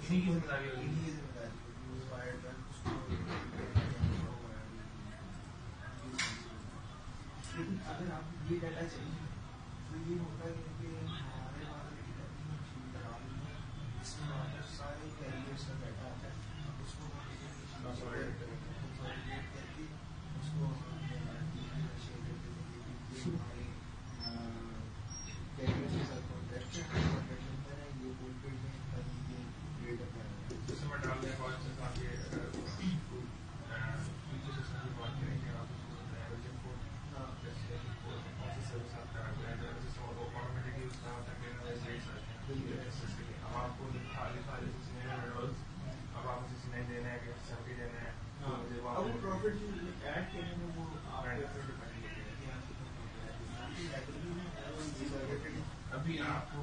انہیں کی ذمہ داری ہوگی. لیکن اگر آپ یہ ڈیٹا چاہیے تو یہ ہوتا ہے کہ ہمارے پاس اس میں سارے کیریئرس کا ڈیٹا آتا ہے, اس کو کنسالیڈیٹ کر کے اس کو شیئر کر دیتے ہیں کہ ہمارے کیریئر کے ساتھ کانٹیکٹ ہے, کانٹیکٹ نمبر ہے, یہ فون پے میں یہ ریٹ اپنا ہے. جیسے میں ڈال دیں فار انسٹنس آپ یہ فیوچر سسٹم کی بات کریں کہ آپ اس کو ایورجن کو کون سی سروس آپ کا سسٹم آٹومیٹکلی اس کا ریٹس آتے ہیں اب آپ کو اب آپ کو 69 دینا ہے کہ 70 دینا ہے, پروفٹ جو ایڈ کریں گے وہ ابھی آپ